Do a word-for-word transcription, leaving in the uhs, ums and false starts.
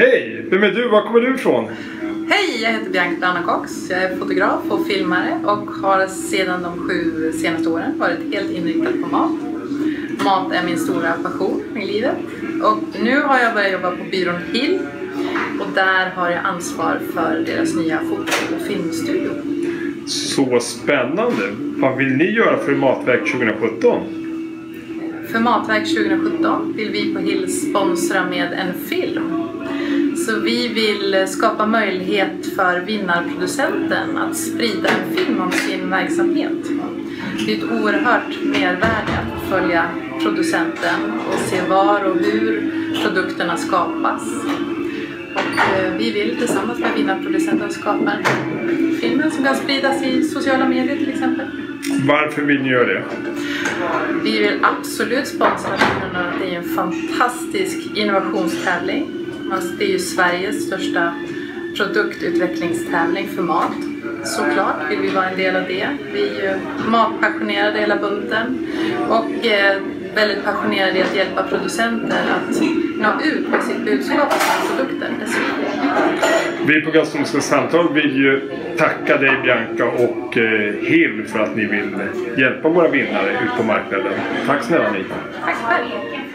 Hej! Vem är du? Var kommer du ifrån? Hej, jag heter Bianca Danacox. Jag är fotograf och filmare och har sedan de sju senaste åren varit helt inriktad på mat. Mat är min stora passion i livet. Och nu har jag börjat jobba på byrån Hill. Och där har jag ansvar för deras nya foto- och filmstudio. Så spännande! Vad vill ni göra för Matverk tjugo sjutton? För Matverk tjugo sjutton vill vi på Hill sponsra med en film. Så vi vill skapa möjlighet för vinnarproducenten att sprida en film om sin verksamhet. Det är ett oerhört mervärde att följa producenten och se var och hur produkterna skapas. Och vi vill tillsammans med vinnarproducenten skapa en film som kan spridas i sociala medier till exempel. Varför vill ni göra det? Vi vill absolut sponsra den. Det är en fantastisk innovationstävling. Det är ju Sveriges största produktutvecklingstävling för mat. Såklart vill vi vara en del av det. Vi är ju matpassionerade hela bunten och eh, väldigt passionerade i att hjälpa producenter att nå ut med sitt budskap och sina produkter. Vi på Gastronomiska samtal vill ju tacka dig Bianca och eh, Hill för att ni vill hjälpa våra vinnare ut på marknaden. Tack snälla ni. Tack själv.